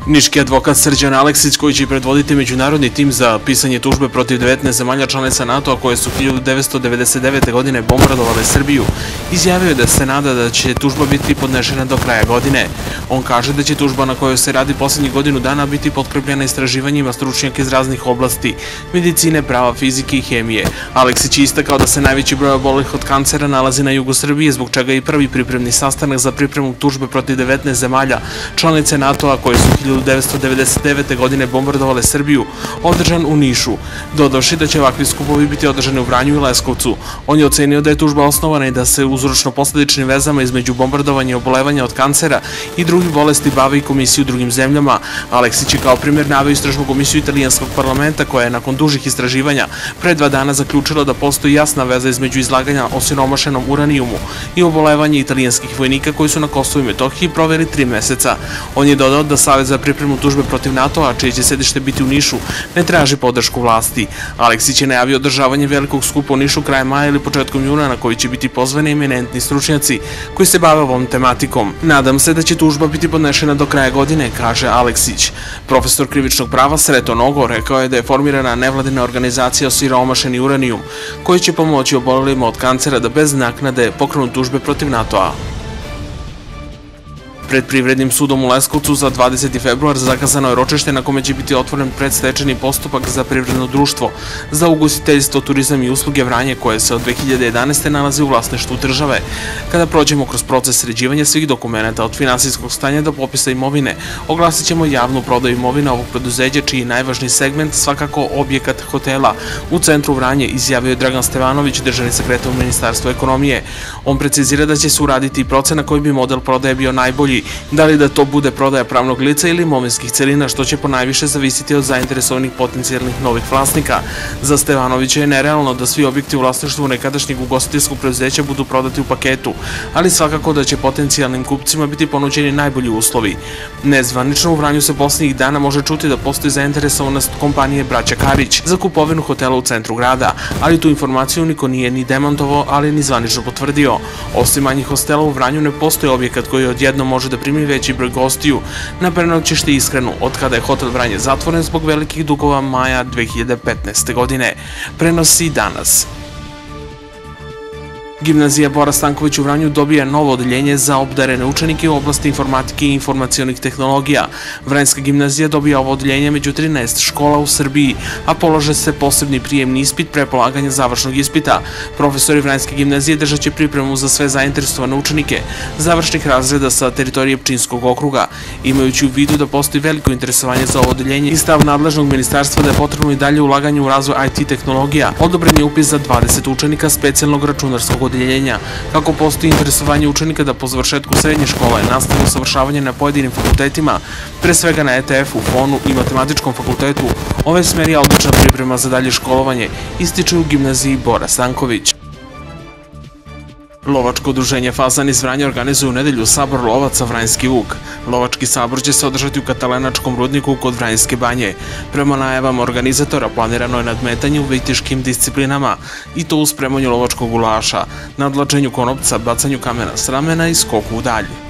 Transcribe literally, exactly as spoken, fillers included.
Niški advokat Srđan Aleksić, koji će predvoditi međunarodni tim za pisanje tužbe protiv devetnaest zemalja članica NATO-a koje su hiljadu devetsto devedeset devete. godine bombardovale Srbiju, izjavio je da se nada da će tužba biti podnešena do kraja godine. On kaže da će tužba na kojoj se radi poslednjih godinu dana biti potkrepljena istraživanjima stručnjaka iz raznih oblasti, medicine, prava, fizike i hemije. Aleksić je istakao da se najveći broj obolelih od kancera nalazi na jugu Srbije, zbog čega je i prvi pripremni sastanak za pripremu tužbe protiv devetnaest zemalja članice NATO-a koje su hiljadu devetsto devedeset devete. godine bombardovale Srbiju, održan u Nišu, dodavši da će ovakvi skupovi biti održani u Vranju i Leskovcu. On je ocenio da je tužba osnovana i da se uzročno-posledičnim vezama između bombardovanja i obolevanja od kancera i drugih bolesti bave i komisiju u drugim zemljama. Aleksić je kao primjer naveo istražnu komisiju italijanskog parlamenta koja je nakon dužih istraživanja pre dva dana zaključila da postoji jasna veza između izlaganja osiromašenom uranijumu i obolevanja italijanskih vojnika koji su na Kosovu i Metohiji proveli tri meseca. On je dodao da Savet za pripremu tužbe protiv NATO-a, čije će sedište biti u Nišu, ne traži podršku vlasti. Aleksić je najavio održavanje velikog skupa u Nišu krajem maja ili početkom juna na koji će biti pozvani eminentni stručnjaci koji se bave ovom tematikom. Nadam se da će tužba biti podnešena do kraja godine, kaže Aleksić. Profesor krivičnog prava Sreto Nogo rekao je da je formirana nevladina organizacija Osiromašeni uranijum, koji će pomoći obolelima od kancera da bez naknade pokrenu tužbe protiv NATO-a. Pred Privrednim sudom u Leskovcu za dvadeseti februar zakazano je ročište na kome će biti otvoren predstečajni postupak za privredno društvo za ugostiteljstvo, turizam i usluge Vranje, koje se od dve hiljade jedanaeste. nalazi u vlasništvu države. Kada prođemo kroz proces sređivanja svih dokumenta od finansijskog stanja do popisa imovine, oglasit ćemo javnu prodaju imovine ovog preduzeća, čiji je najvažniji segment svakako objekat hotela u centru Vranje, izjavio je Dragan Stevanović, državni sekretar u Ministarstvu ekonomije. On precizira da će se uraditi i procena koji bi model prodaje bio najbolji, da li da to bude prodaja pravnog lica ili imovinskih celina, što će ponajviše zavisiti od zainteresovanih potencijalnih novih vlasnika. Za Stevanovića je nerealno da svi objekti u vlasništvu nekadašnjeg ugostiteljskog preduzeća budu prodati u paketu, ali svakako da će potencijalnim kupcima biti ponuđeni najbolji uslovi. Nezvanično u Vranju se poslednjih dana može čuti da postoji zainteresovanost kompanije Braća Karić za kupovinu hotela u centru grada, ali tu informaciju niko nije ni demantovao, ali ni zvanično potvrdio. Osim manjih hostela u Vranju ne postoji objekat koji odjednom može da primi veći broj gostiju. Na prenoćište Iskrenu, od kada je hotel Vranje zatvoren zbog velikih dugova maja dve hiljade petnaeste. godine. Prenosi Danas. Gimnazija Bora Stanković u Vranju dobija novo odeljenje za obdarene učenike u oblasti informatike i informacionih tehnologija. Vranjska gimnazija dobija ovo odeljenje među trinaest škola u Srbiji, a polože se posebni prijemni ispit pre polaganja završnog ispita. Profesori Vranjske gimnazije držat će pripremu za sve zainteresovane učenike završnih razreda sa teritorije Pčinjskog okruga. Imajući u vidu da postoji veliko interesovanje za ovo odeljenje i stav nadležnog ministarstva da je potrebno i dalje ulaganje u razvoj I T tehnologija, odobren je upis za dvadeset učenika specijalnog računarskog odeljenja. Kako postoji interesovanje učenika da po završetku srednje škole nastave usavršavanje na pojedinim fakultetima, pre svega na E T F-u, Fonu i Matematičkom fakultetu, ovaj smer je odlična priprema za dalje školovanje, ističe u gimnaziji Bora Stanković. Lovačko udruženje Fazan iz Vranja organizuje u nedelju sabor lovaca Vranjski Vuk. Lovački sabor će se održati u Katalenačkom rudniku kod Vranjske banje. Prema najavama organizatora planirano je nadmetanje u vitiškim disciplinama, i to u spremanju lovačkog gulaša, nadvlačenju konopca, bacanju kamena s ramena i skoku u dalj.